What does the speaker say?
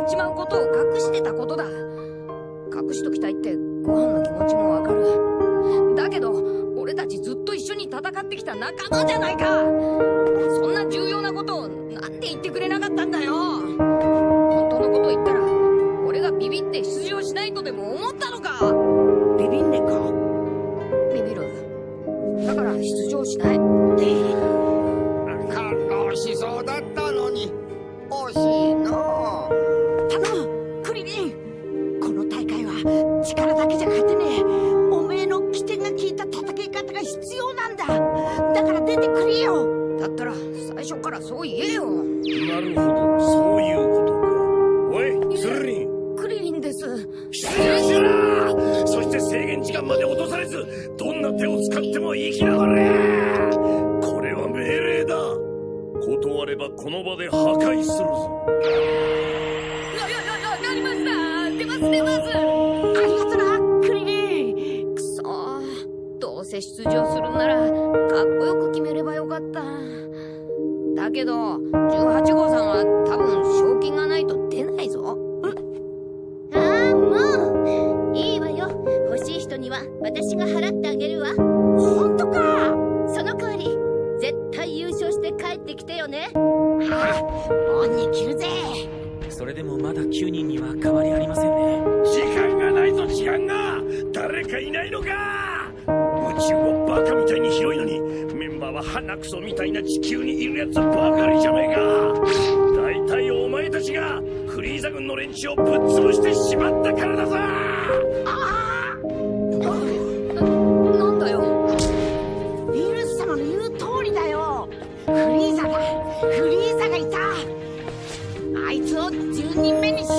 っちまうことを隠してたことだ。隠しときたいってご飯の気持ちもわかる。だけど俺たちずっと一緒に戦ってきた仲間じゃないか。そんな重要なことをなんで言ってくれなかったんだよ。本当のこと言ったら俺がビビって出場しないとでも思ったのか。 ビビんねか。 ビビる。だから出場しない。 感動しそうだったのに惜しいの。 頼むクリリン、この大会は力だけじゃ勝てねえ。おめえの起点が効いた戦い方が必要なんだ。だから出てくれよ。 だったら最初からそう言えよ。 なるほど、そういうことか。おいクリリン。 クリリンです。 出場しろ。そして制限時間まで落とされずどんな手を使っても生きながれ。これは命令だ。断ればこの場で破壊するぞ。 やりました。出ます出ます。 ありがとなクリリン。 くそー、どうせ出場するならかっこよく決めればよかった。だけど18号さんは多分賞金がないと出ないぞ。 ああもういいわよ。欲しい人には私が払ってあげるわ。 本当か。 その代わり絶対優勝して帰ってきてよね。 ああ、恩に着るぜ。 それでもまだ9人には変わりありませんね。 時間がないぞ時間が。誰かいないのか。宇宙はバカみたいに広いのにメンバーは鼻くそみたいな地球にいるやつばかりじゃねえか。大体お前たちがフリーザ軍の連中をぶっ潰してしまったからだぞ。 なんだよ。 ビールス様の言う通りだよ。フリーザだ。フリーザがいた。あいつを10人目にし